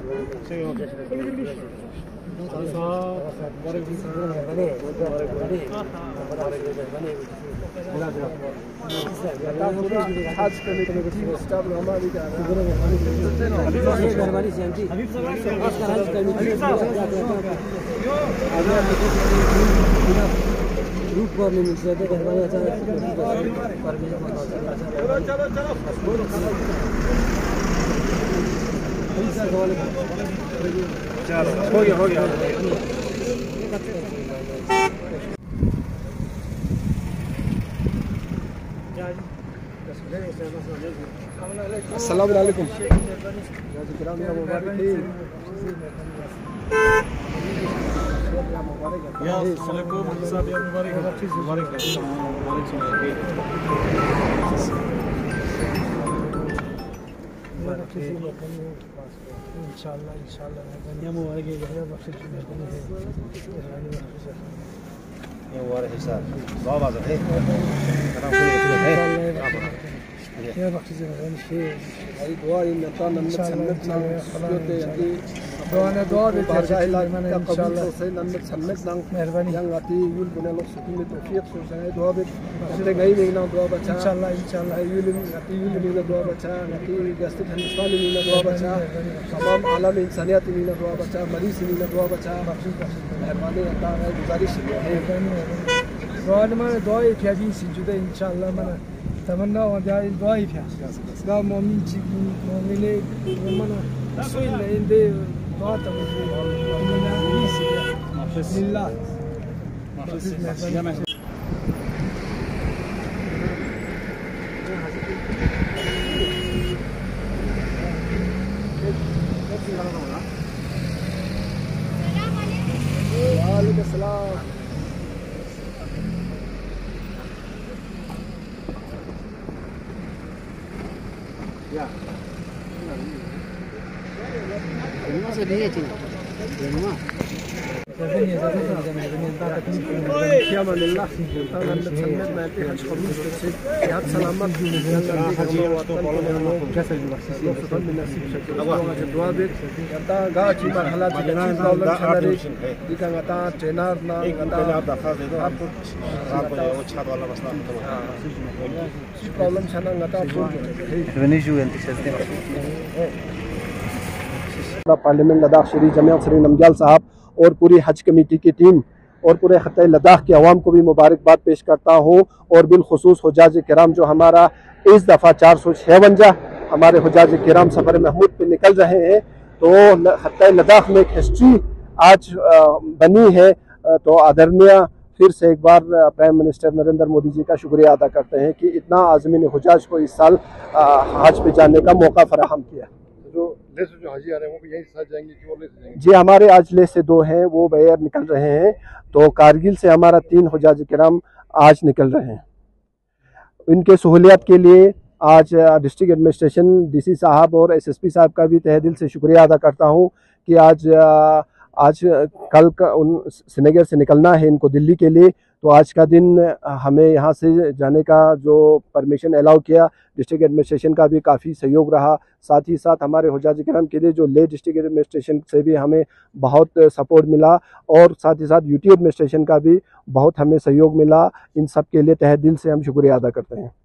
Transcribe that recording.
हो गया अस्सलाम वालेकुम। तमन्ना वजाई दुआई फिया गा मोमिन ची मोमिने मना सुई लेंदे दुआ तमन्ना बिस्मिल्लाह वालेकुम अस्सलाम। पार्लियामेंट लद्दाख शरीफ जमियत सरी नमग्याल साहब और पूरी हज कमेटी की टीम और पूरे खत्ते लद्दाख के अवाम को भी मुबारकबाद पेश करता हूँ। और बिलखुसूस हुजाज किराम जो हमारा इस दफ़ा 456 हमारे हुजाज किराम सफ़र महमूद पे निकल रहे हैं, तो खत्ते लद्दाख में एक हिस्ट्री आज बनी है। तो आदरणीय फिर से एक बार प्राइम मिनिस्टर नरेंद्र मोदी जी का शुक्रिया अदा करते हैं कि इतना आज़मीन हुजाज को इस साल हज पे जाने का मौका फराहम किया। जो हाजी आ रहे हैं वो यहीं साथ जाएंगे कि वो ले से जाएंगे? जी, हमारे आज ले से 2 हैं, वो बैर निकल रहे हैं। तो कारगिल से हमारा 3 हुजाज किराम आज निकल रहे हैं। इनके सहूलियत के लिए आज डिस्ट्रिक्ट एडमिनिस्ट्रेशन डीसी साहब और एसएसपी साहब का भी तहे दिल से शुक्रिया अदा करता हूँ कि आज कल का श्रीनगर से निकलना है इनको दिल्ली के लिए। तो आज का दिन हमें यहाँ से जाने का जो परमिशन अलाउ किया, डिस्ट्रिक्ट एडमिनिस्ट्रेशन का भी काफ़ी सहयोग रहा। साथ ही साथ हमारे हुजाज किराम के लिए जो ले डिस्ट्रिक्ट एडमिनिस्ट्रेशन से भी हमें बहुत सपोर्ट मिला और साथ ही साथ यूटी एडमिनिस्ट्रेशन का भी बहुत हमें सहयोग मिला। इन सब के लिए तहे दिल से हम शुक्रिया अदा करते हैं।